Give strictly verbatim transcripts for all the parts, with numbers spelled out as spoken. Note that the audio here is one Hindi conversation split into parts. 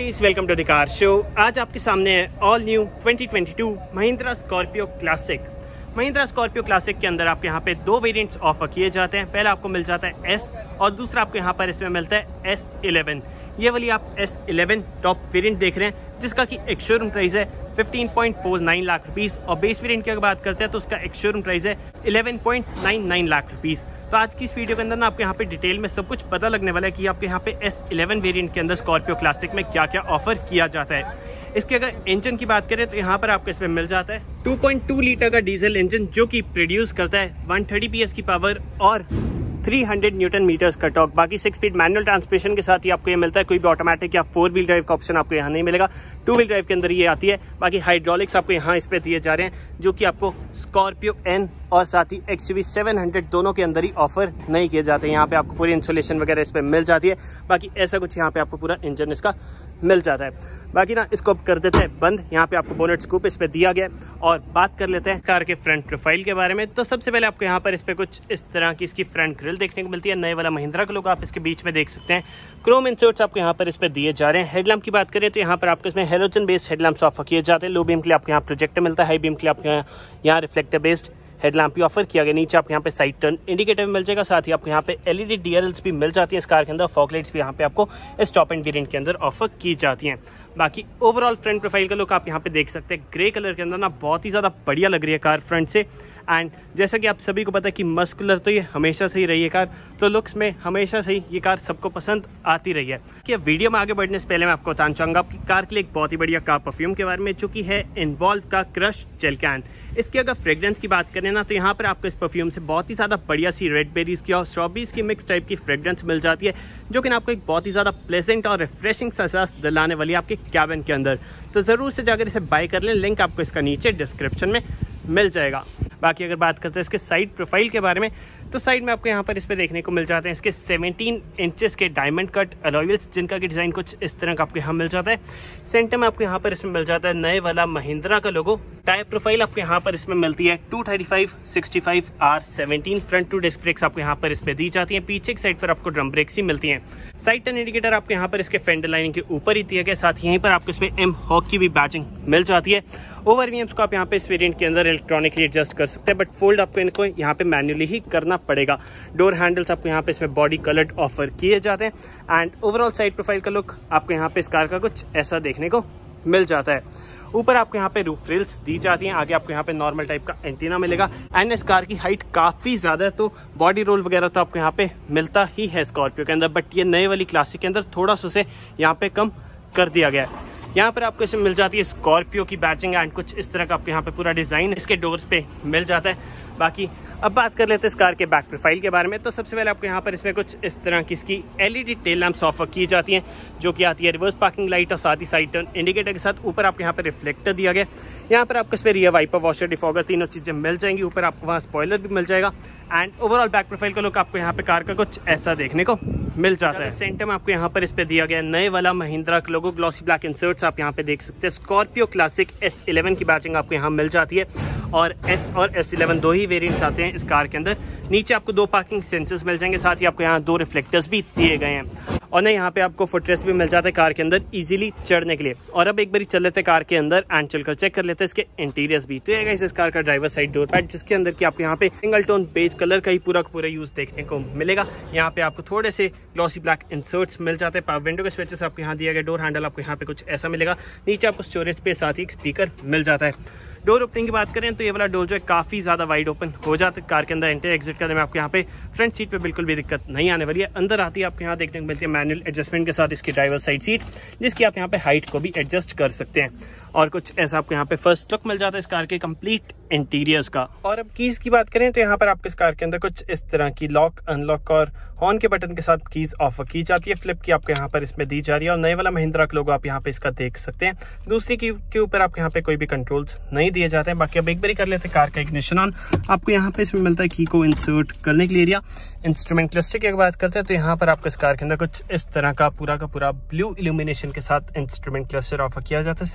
Guys, welcome to the car show. आज आपके सामने है all new twenty twenty two Mahindra Scorpio Classic. Mahindra Scorpio Classic के अंदर आपके यहाँ पे दो वेरिएंट्स ऑफर किए जाते हैं। पहला आपको मिल जाता है एस और दूसरा आपको यहाँ पर इसमें मिलता है एस इलेवन। ये वाली आप एस इलेवन टॉप वेरिएंट देख रहे हैं, जिसका कि एक शोरूम प्राइस है fifteen point four nine lakh rupees और बेस वेरिएंट की अगर बात करते हैं तो उसका एक शोरूम प्राइस है eleven point nine nine lakh rupees. तो आज की इस वीडियो के अंदर ना आपको यहाँ पे डिटेल में सब कुछ पता लगने वाला है कि आपके यहाँ पे एस इलेवन वेरिएंट के अंदर स्कॉर्पियो क्लासिक में क्या क्या ऑफर किया जाता है। इसके अगर इंजन की बात करें तो यहाँ पर आपको इसमें मिल जाता है टू पॉइंट टू लीटर का डीजल इंजन, जो कि प्रोड्यूस करता है वन थर्टी पीएस की पावर और थ्री हंड्रेड न्यूटन मीटर्स का टॉर्क। बाकी सिक्स स्पीड मैनुअल ट्रांसमिशन के साथ ही आपको ये मिलता है। कोई भी ऑटोमेटिक या फोर व्हील ड्राइव का ऑप्शन आपको यहाँ नहीं मिलेगा, टू व्हील ड्राइव के अंदर ये आती है। बाकी हाइड्रोलिक्स आपको यहाँ इस पे दिए जा रहे हैं, जो कि आपको स्कॉर्पियो एन और साथ ही एक्सयूवी सेवन हंड्रेड दोनों के अंदर ही ऑफर नहीं किए जाते हैं। यहाँ पे आपको पूरी इंसुलेशन वगैरह इस पे मिल जाती है। बाकी ऐसा कुछ यहाँ पे आपको पूरा इंजन इसका मिल जाता है। बाकी ना इसको कर देते हैं बंद। यहाँ पे आपको बोनेट स्कूप इस पे दिया गया है और बात कर लेते हैं कार के फ्रंट प्रोफाइल के बारे में। तो सबसे पहले आपको यहाँ पर इस पे कुछ इस तरह की इसकी फ्रंट ग्रिल देखने को मिलती है। नए वाला महिंद्रा का लोग आप इसके बीच में देख सकते हैं। क्रोम इंसर्ट्स आपको यहाँ पर इस पे दिए जा रहे हैं। हेडलैम्प की बात करें तो यहाँ पर आपको इसमें हेलोजन बेस्ड हेडलैम्प्स ऑफर किए जाते हैं। लो बीम के लिए आपको यहाँ प्रोजेक्टर मिलता है, हाई बीम के लिए आपको यहाँ रिफ्लेक्टर बेस्ड हेडलैम्प भी ऑफर किया गया। नीचे आपको यहाँ पे साइड टर्न इंडिकेटर भी मिल जाएगा, साथ ही आपको यहाँ पे एलईडी डीआरएल्स भी मिल जाती है इस कार के अंदर। फॉग लाइट्स भी यहाँ पे आपको इस टॉप एंड वेरिएंट के अंदर ऑफर की जाती हैं। बाकी ओवरऑल फ्रंट प्रोफाइल का लुक आप यहाँ पे देख सकते हैं। ग्रे कलर के अंदर ना बहुत ही ज्यादा बढ़िया लग रही है कार फ्रंट से। एंड जैसा कि आप सभी को पता है कि मस्कुलर तो ये हमेशा से ही रही है कार, तो लुक्स में हमेशा से ही ये कार सबको पसंद आती रही है। कि वीडियो में आगे बढ़ने से पहले मैं आपको बताना चाहूंगा आपकी कार के लिए एक बहुत ही बढ़िया कार परफ्यूम के बारे में, जो कि है इन्वॉल्व का क्रश जेल कैन। इसकी अगर फ्रेग्रेंस की बात करें ना तो यहाँ पर आपको इस परफ्यूम से बहुत ही ज्यादा बढ़िया सी रेड बेरीज की और स्ट्रॉबेरीज की मिक्स टाइप की फ्रेग्रेंस मिल जाती है, जो कि आपको एक बहुत ही ज्यादा प्लेजेंट और रिफ्रेशिंग सा एहसास दिलाने वाली है आपके कैबिन के अंदर। तो जरूर से जाकर इसे बाय कर लें, लिंक आपको इसका नीचे डिस्क्रिप्शन में मिल जाएगा। बाकी अगर बात करते हैं इसके साइड प्रोफाइल के बारे में, तो साइड में आपको यहाँ पर इस पे देखने को मिल जाते हैं इसके सेवनटीन इंचेस के डायमंड कट अलॉय व्हील्स, जिनका की डिजाइन कुछ इस तरह का आपको यहाँ मिल जाता है। सेंटर में आपको यहाँ पर इसमें मिल जाता है नए वाला महिंद्रा का लोगो। टायर प्रोफाइल आपको यहाँ पर इसमें मिलती है two thirty five sixty five R seventeen. Front two disc brakes आपको यहाँ पर इस पे दी जाती है। पीछे की साइड पर आपको ड्रम ब्रेक्स ही मिलती हैं। साइड टर्न इंडिकेटर आपको यहाँ पर इसके फेंडर लाइनिंग के ऊपर ही दिया गया, साथ ही यहीं पर आपको इसमें एम हॉक की भी बैचिंग मिल जाती है। ओवर वीएम्स को आप यहाँ पे इस वेरिएंट के अंदर इलेक्ट्रॉनिकली एडजस्ट कर सकते हैं, बट फोल्ड आपको इनको यहाँ पे मैन्युअली ही करना पड़ेगा। डोर हैंडल्स आपको यहाँ पे इसमें बॉडी कलर्ड ऑफर किए जाते हैं। एंड ओवरऑल साइड प्रोफाइल का लुक आपको यहाँ पे इस कार का कुछ ऐसा देखने को मिल जाता है। ऊपर आपको यहाँ पे रूफ रेल्स दी जाती हैं। आगे आपको यहाँ पे नॉर्मल टाइप का एंटीना मिलेगा। एंड इस कार की हाइट काफी ज्यादा है, तो बॉडी रोल वगैरह तो आपको यहाँ पे मिलता ही है स्कॉर्पियो के अंदर, बट ये नए वाली क्लासिक के अंदर थोड़ा सा उसे यहाँ पे कम कर दिया गया है। यहाँ पर आपको इसमें मिल जाती है स्कॉर्पियो की बैचिंग एंड कुछ इस तरह का आपको यहाँ पे पूरा डिजाइन इसके डोर्स पे मिल जाता है। बाकी अब बात कर लेते हैं इस कार के बैक प्रोफाइल के बारे में। तो सबसे पहले आपको यहाँ पर इसमें कुछ इस तरह की इसकी एलईडी टेल लैंप्स ऑफर की जाती हैं, जो कि आती है रिवर्स पार्किंग लाइट और साथ ही साइड टर्न इंडिकेटर के साथ। ऊपर आपको यहाँ पर रिफ्लेक्टर दिया गया। यहाँ पर आपको इसमें रियर वाइपर, वॉशर, डिफॉगर तीनों चीजें मिल जाएंगी। ऊपर आपको वहाँ स्पॉइलर भी मिल जाएगा। एंड ओवरऑल बैक प्रोफाइल का लुक आपको यहाँ पे कार का कुछ ऐसा देखने को मिल जाता है। सेंटर में आपको यहाँ पर इस पे दिया गया नए वाला महिंद्रा का लोगो, ग्लॉसी ब्लैक इंसर्ट्स आप यहाँ पे देख सकते हैं। स्कॉर्पियो क्लासिक एस इलेवन की बैचिंग आपको यहाँ मिल जाती है और एस और एस इलेवन दो ही वेरिएंट्स आते हैं इस कार के अंदर। नीचे आपको दो पार्किंग सेंसर्स मिल जाएंगे, साथ ही आपको यहाँ दो रिफ्लेक्टर्स भी दिए गए हैं। और ना यहाँ पे आपको फुटरेस्ट भी मिल जाता है कार के अंदर इजीली चढ़ने के लिए। और अब एक बार चल लेते हैं कार के अंदर एंड चलकर चेक कर लेते हैं इसके इंटीरियर्स भी। तो ये इस कार का ड्राइवर साइड डोर पैड, जिसके अंदर की आपको यहाँ पे सिंगल टोन बेज कलर का ही पूरा पूरा यूज देखने को मिलेगा। यहाँ पे आपको थोड़े से ग्लॉसी ब्लैक इंसर्ट्स मिल जाते हैं। पावर विंडो के स्विचेस आपको यहाँ दिया गया। डोर हैंडल आपको यहाँ पे कुछ ऐसा मिलेगा। नीचे आपको स्टोरेज स्पेस साथ ही एक स्पीकर मिल जाता है। डोर ओपनिंग की बात करें तो ये वाला डोर जो है काफी ज्यादा वाइड ओपन हो जाता है। कार के अंदर एंटर एग्जिट करने में आपको यहाँ पे फ्रंट सीट पे बिल्कुल भी दिक्कत नहीं आने वाली है। अंदर आती है आपको यहाँ देखने को मिलती है मैनुअल एडजस्टमेंट के साथ इसकी ड्राइवर साइड सीट, जिसकी आप यहाँ पे हाइट को भी एडजस्ट कर सकते हैं। और कुछ ऐसा आपको यहाँ पे फर्स्ट लुक मिल जाता है इस कार के कंप्लीट इंटीरियर्स का। और अब कीज की बात करें तो यहाँ पर आपको इस कार के अंदर कुछ इस तरह की लॉक, अनलॉक और हॉर्न के बटन के साथ कीज ऑफर की जाती है। फ्लिप की आपको यहाँ पर इसमें दी जा रही है और नए वाला महिंद्रा का लोगो आप यहाँ पे इसका देख सकते हैं। दूसरी की के ऊपर आपको यहाँ पे कोई भी कंट्रोल्स नहीं दिए जाते हैं। बाकी अब एक बार कर लेते हैं कार का इग्निशन ऑन। आपको यहाँ पे इसमें मिलता है की को इंसर्ट करने के लिए एरिया। इंस्ट्रूमेंट क्लस्टर की अगर बात करते हैं तो यहाँ पर आपको इस कार के अंदर कुछ इस तरह का पूरा का पूरा ब्लू इल्यूमिनेशन के साथ इंस्ट्रूमेंट क्लस्टर ऑफर किया जाता है। सेंटर में आपको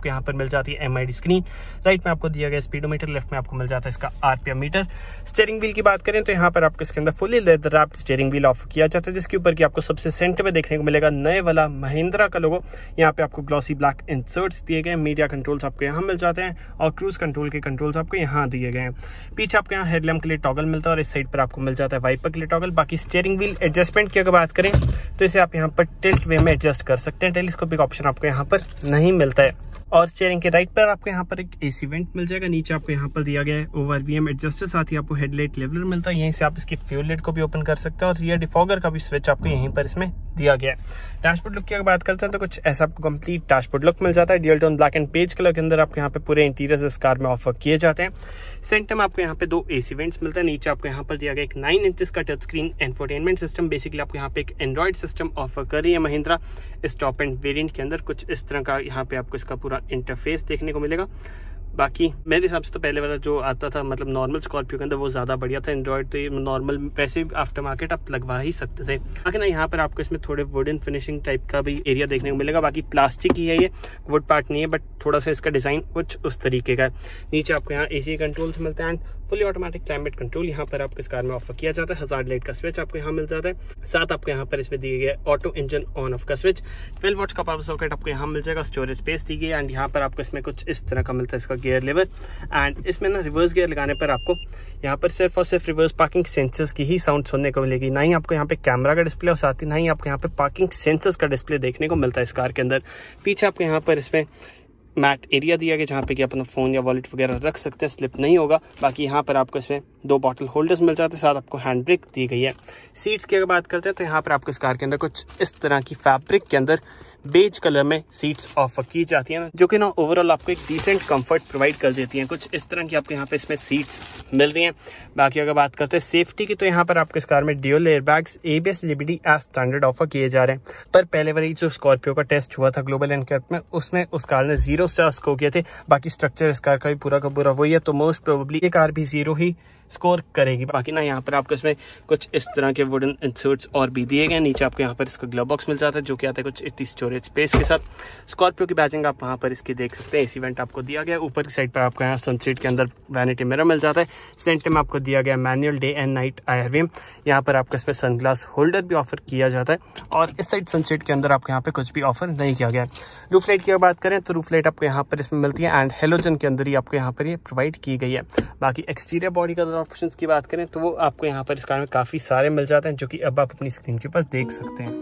यहाँ पर मिल जाती है M I D screen, right में आपको दिया गया स्पीडोमीटर, लेफ्ट में आपको मिल जाता है इसका आरपीएम मीटर। स्टीयरिंग व्हील की बात करें तो यहाँ पर आपको इसके अंदर fully leather wrapped steering wheel offer किया जाता है, जिसके ऊपर की आपको सबसे सेंटर में देखने को मिलेगा नए वाला महिंद्रा का लोगो। यहाँ पे आपको ग्लॉसी ब्लैक इंसर्ट्स दिए गए, मीडिया कंट्रोल्स आपको यहाँ मिल जाते हैं और क्रूज कंट्रोल के कंट्रोल्स आपको यहाँ दिए गए हैं। पीछे आपको यहाँ हेडलैम्प के लिए टॉगल मिलता है और इस साइड पर आपको मिल जाता है वाइपर के लिए टॉगल। बाकी स्टीयरिंग व्हील एडजस्टमेंट की अगर बात करें तो इसे आप यहाँ पर टिल्ट वे में एडजस्ट कर सकते हैं, टेलीस्कोपिक ऑप्शन आपको यहाँ पर नहीं मिलता है। और स्टीयरिंग के राइट पर आपको यहाँ पर एक एसी वेंट मिल जाएगा, नीचे आपको यहाँ पर दिया गया है ओवर वीएम एडजस्टर, साथ ही आपको हेडलाइट लेवलर मिलता है, यहीं से आप इसकी फ्यूल लाइट को भी ओपन कर सकते हैं और रियर डिफॉगर का भी स्विच आपको यहीं पर इसमें दिया गया है। डैशबोर्ड लुक की अगर बात करते हैं तो कुछ ऐसा आपको कंप्लीट डैशबोर्ड लुक मिल जाता है, dual tone black and beige colour के अंदर आपको यहाँ पे पूरे इंटीरियर इस कार में ऑफर किए जाते हैं। सेंटर में आपको यहाँ पे दो एसी वेंट्स मिलते हैं, नीचे आपको यहाँ पर दिया गया एक नाइन इंचेस का touch screen entertainment system. Basically आपको यहाँ पे एक एंड्रॉइड सिस्टम ऑफर कर रही है महिंद्रा इस टॉप एंड वेरिएंट के अंदर। कुछ इस तरह का यहाँ पे आपको इसका पूरा इंटरफेस देखने को मिलेगा। बाकी मेरे हिसाब से तो पहले वाला जो आता था मतलब नॉर्मल स्कॉर्पियो के अंदर वो ज़्यादा बढ़िया था, एंड्रॉइड तो ये नॉर्मल वैसे आफ्टर मार्केट आप लगवा ही सकते थे। बाकी ना यहाँ पर आपको इसमें थोड़े वुडन फिनिशिंग टाइप का भी एरिया देखने को मिलेगा, बाकी प्लास्टिक ही है, ये वुड पार्ट नहीं है, बट थोड़ा सा इसका डिज़ाइन कुछ उस तरीके का है। नीचे आपको यहाँ एसी कंट्रोल्स मिलते हैं and fully automatic climate control यहाँ पर आपको इस कार में ऑफर किया जाता है। हज़ार्ड लाइट का स्विच आपको यहाँ मिल जाता है, साथ आपको यहाँ पर इसमें दिए गए ऑटो इंजन ऑन ऑफ का स्विच। ट्वेल्व वॉट्स का पावर सॉकेट आपको यहाँ मिल जाएगा, स्टोरेज स्पेस दी गई है एंड यहाँ पर आपको इसमें कुछ इस तरह का मिलता है इसका गियर लेवर। एंड इसमें ना रिवर्स गियर लगाने पर आपको यहाँ पर सिर्फ और सिर्फ रिवर्स पार्किंग सेंसर्स की ही साउंड सुनने को मिलेगी, ना ही आपको यहाँ पे कैमरा का डिस्प्ले और साथ ही ना ही आपको यहाँ पे पार्किंग सेंसर्स का डिस्प्ले देखने को मिलता है इस कार के अंदर। पीछे आपको यहाँ पर इसमें मैट एरिया दिया गया जहाँ पे कि अपना फ़ोन या वॉलेट वगैरह रख सकते हैं, स्लिप नहीं होगा। बाकी यहाँ पर आपको इसमें दो बॉटल होल्डर्स मिल जाते हैं, साथ आपको हैंड ब्रेक दी गई है। सीट्स की अगर बात करते हैं तो यहाँ पर आपको इस कार के अंदर कुछ इस तरह की फैब्रिक के अंदर बेज कलर में सीट्स ऑफर की जाती हैं, जो कि ना ओवरऑल आपको एक डिसेंट कंफर्ट प्रोवाइड कर देती हैं। कुछ इस तरह की आपको यहाँ पे इसमें सीट्स मिल रही हैं। बाकी अगर बात करते हैं सेफ्टी की तो यहाँ पर आपको इस कार में ड्यूल एयरबैग्स एबीएस लिबर्टी एज स्टैंडर्ड ऑफर किए जा रहे हैं। पर पहले वाली जो स्कॉर्पियो का टेस्ट हुआ था ग्लोबल एनकैप में, उसमें उस कार ने जीरो स्टार स्कोर किए थे। बाकी स्ट्रक्चर इस कार का भी पूरा का पूरा वही है, तो मोस्ट प्रोबेबली ये कार भी जीरो ही स्कोर करेगी। बाकी ना यहाँ पर आपको इसमें कुछ इस तरह के वुडन इंसर्ट्स और भी दिए गए। नीचे आपको यहाँ पर इसका ग्लव बॉक्स मिल जाता है जो कि आता है कुछ इतनी स्टोरेज स्पेस के साथ। स्कॉर्पियो की बैजिंग आप वहाँ पर इसकी देख सकते हैं, एसी वेंट आपको दिया गया। ऊपर की साइड पर आपको यहाँ सनसेट के अंदर वैनिटी मिरर मिल जाता है। सेंटर में आपको दिया गया manual day and night IRVM. यहाँ पर आपको इसमें सनग्लास होल्डर भी ऑफर किया जाता है और इस साइड सनसेट के अंदर आपको यहाँ पे कुछ भी ऑफर नहीं किया गया है। रूफ लाइट की बात करें तो रूफ लाइट आपको यहाँ पर इसमें मिलती है एंड हेलोजन के अंदर ही आपको यहाँ पर ये प्रोवाइड की गई है। बाकी एक्सटीरियर बॉडी कलर ऑप्शंस की बात करें तो वो आपको यहाँ पर इस कार में काफ़ी सारे मिल जाते हैं, जो कि अब आप अपनी स्क्रीन के ऊपर देख सकते हैं।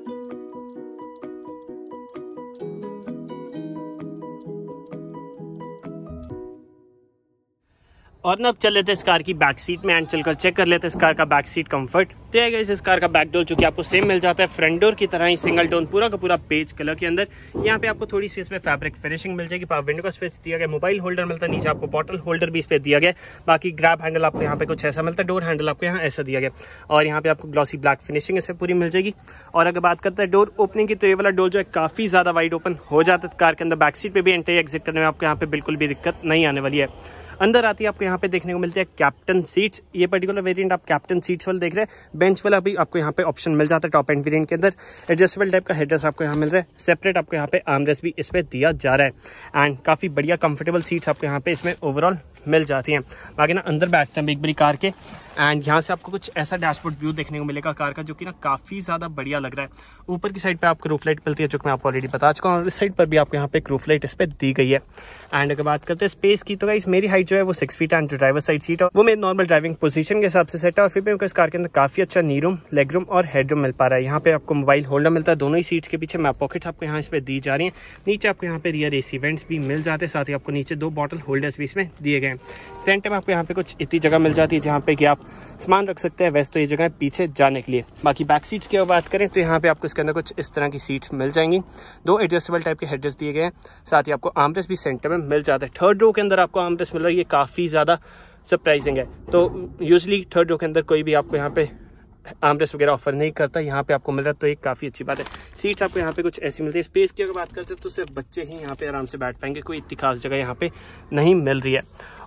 और ना अब चल लेते हैं इस कार की बैक सीट में एंड चलकर चेक कर लेते हैं इस कार का बैक सीट कंफर्ट। तो है गाइस इस कार का बैक डोर जो कि आपको सेम मिल जाता है फ्रंट डोर की तरह ही, सिंगल टोन पूरा का पूरा पेज कलर के अंदर। यहाँ पे आपको थोड़ी सी इसमें फैब्रिक फिनिशिंग मिल जाएगी। पावर विंडो का स्विच दिया गया, मोबाइल होल्डर मिलता है, नीचे आपको बॉटल होल्डर भी इस पे दिया गया। बाकी ग्रैब हैंडल आपको यहाँ पे कुछ ऐसा मिलता है, डोर हैंडल आपको यहाँ ऐसा दिया गया और यहाँ पे आपको ग्लॉसी ब्लैक फिनिशिंग इसमें पूरी मिल जाएगी। और अगर बात करते हैं डोर ओपनिंग की तो ये वाला डोर जो है काफी ज्यादा वाइड ओपन हो जाता है कार के अंदर। बैक सीट पे भी एंट्री एग्जिट करने में आपको यहाँ पे बिल्कुल भी दिक्कत नहीं आने वाली है। अंदर आती है आपको यहाँ पे देखने को मिलती है कैप्टन सीट्स। ये पर्टिकुलर वेरिएंट आप कैप्टन सीट्स वाला देख रहे हैं। बेंच वाला भी आपको यहाँ पे ऑप्शन मिल जाता है टॉप एंड वेरिएंट के अंदर। एडजस्टेबल टाइप का हेडरेस्ट आपको यहाँ मिल रहा है, सेपरेट आपको यहाँ पे आर्मरेस्ट भी इसमें दिया जा रहा है एंड काफी बढ़िया कंफर्टेबल सीट्स आपको यहाँ पे इसमें ओवरऑल मिल जाती हैं। बाकी ना अंदर बैठते हैं बिग बड़ी कार के एंड यहाँ से आपको कुछ ऐसा डैशबोर्ड व्यू देखने को मिलेगा कार का, जो कि ना काफी ज्यादा बढ़िया लग रहा है। ऊपर की साइड पे आपको रूफ लाइट मिलती है जो कि मैं आपको ऑलरेडी बता चुका हूँ, और इस साइड पर भी आपको यहाँ पे एक रूफ लाइट इस पे दी गई है। एंड अगर बात करते हैं स्पेस की तो गाइस मेरी हाइट जो है वो सिक्स फीट एंड जो ड्राइवर साइड सीट है वो मेरी नॉर्मल ड्राइविंग पोजीशन के हिसाब से सेट है। और फिर भी इस कार के अंदर काफी अच्छा नी रूम, लेग रूम और हेड रूम मिल पा रहा है। यहाँ पे आपको मोबाइल होल्डर मिलता है दोनों ही सीट्स के पीछे। मैप पॉकेट्स आपको यहाँ इस पे दी जा रही है। नीचे आपको यहाँ पे रियर एसी वेंट्स भी मिल जाते हैं, साथ ही आपको नीचे दो बॉटल होल्डर्स भी इसमें दिए गए। सेंटर में आपको यहाँ पे कुछ इतनी जगह मिल जाती है जहाँ पे कि आप सामान रख सकते हैं। वैसे तो ये जगह है पीछे जाने के लिए। बाकी बैक सीट्स की बात करें तो यहाँ पे आपको इसके अंदर कुछ इस तरह की सीट्स मिल जाएंगी। दो एडजस्टेबल टाइप के हेडरेस्ट दिए गए हैं, साथ ही आपको आर्मरेस्ट भी सेंटर में मिल जाता है। थर्ड रो के अंदर आपको आर्मरेस्ट मिल रहा है, ये काफी ज्यादा सरप्राइजिंग है। तो यूजली थर्ड रो के अंदर कोई भी आपको यहाँ पे आर्मरेस्ट वगैरह ऑफर नहीं करता, यहाँ पे आपको मिल रहा है तो एक काफी अच्छी बात है। सीट्स आपको यहाँ पे कुछ ऐसी मिलती है। स्पेस की अगर बात करते हैं तो सिर्फ बच्चे ही यहाँ पे आराम से बैठ पाएंगे, कोई इतनी खास जगह यहाँ पे नहीं मिल रही है।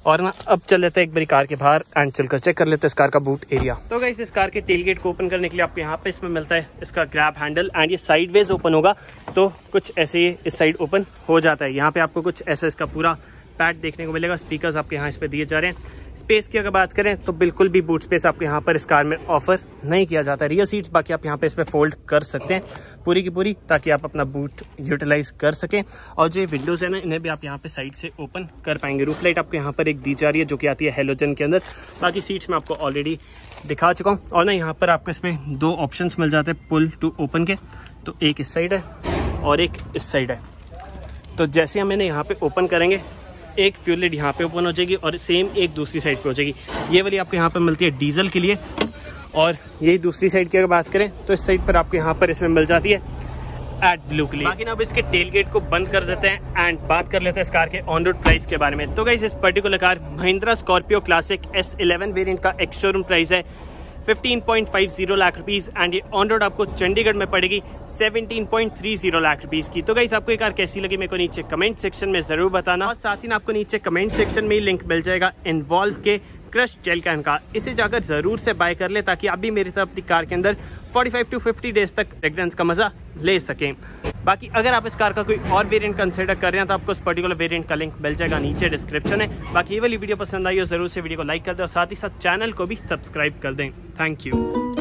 और ना अब चल लेते हैं एक बारी कार के बाहर एंड चलकर चेक कर लेते हैं इस कार का बूट एरिया। तो गाइस इस कार के टेल गेट को ओपन करने के लिए आपको यहाँ पे इसमें मिलता है इसका ग्रैब हैंडल एंड ये साइडवेज ओपन होगा, तो कुछ ऐसे ही इस साइड ओपन हो जाता है। यहाँ पे आपको कुछ ऐसा इसका पूरा पैड देखने को मिलेगा। स्पीकर्स आपके यहाँ इस पे दिए जा रहे हैं। स्पेस की अगर बात करें तो बिल्कुल भी बूट स्पेस आपको यहाँ पर इस कार में ऑफर नहीं किया जाता। रियर सीट्स बाकी आप यहाँ पे इस पे फोल्ड कर सकते हैं पूरी की पूरी, ताकि आप अपना बूट यूटिलाइज कर सकें। और जो ये विंडोज़ है ना, इन्हें भी आप यहाँ पे साइड से ओपन कर पाएंगे। रूफ लाइट आपको यहाँ पर एक दी जा रही है जो कि आती है हेलोजन के अंदर। बाकी सीट्स में आपको ऑलरेडी दिखा चुका हूँ। और ना यहाँ पर आपको इसमें दो ऑप्शन मिल जाते हैं पुल टू ओपन के, तो एक इस साइड है और एक इस साइड है। तो जैसे हम इन्हें यहाँ पे ओपन करेंगे, एक फ्यूल लिड यहाँ पे ओपन हो जाएगी और सेम एक दूसरी साइड पे हो जाएगी। ये वाली आपको यहाँ पे मिलती है डीजल के लिए, और यही दूसरी साइड की अगर बात करें तो इस साइड पर आपको यहाँ पर इसमें मिल जाती है एड ब्लू के लिए। बाकी ना अब इसके टेल गेट को बंद कर देते हैं एंड बात कर लेते हैं इस कार के ऑन रोड प्राइस के बारे में। तो गाइस इस particular car Mahindra Scorpio classic S eleven variant का एक्स शोरूम प्राइस है fifteen point five zero lakh rupees and ये ऑन रोड आपको चंडीगढ़ में पड़ेगी seventeen point three zero lakh rupees की। तो गाइस आपको ये कार कैसी लगी मेरे को नीचे कमेंट सेक्शन में जरूर बताना, और साथ ही ना आपको नीचे कमेंट सेक्शन में ही लिंक मिल जाएगा इन्वॉल्व के क्रश जेल कैन का। इसे जाकर जरूर से बाय कर ले ताकि आप भी मेरे साथ अपनी कार के अंदर forty five to fifty days तक फ्रेग्रेंस का मजा ले सकें। बाकी अगर आप इस कार का कोई और वेरिएंट कंसिडर कर रहे हैं तो आपको इस पर्टिकुलर वेरिएंट का लिंक मिल जाएगा नीचे डिस्क्रिप्शन है। बाकी ये वाली वीडियो पसंद आई हो जरूर से वीडियो को लाइक कर दें और साथ ही साथ चैनल को भी सब्सक्राइब कर दें। Thank you.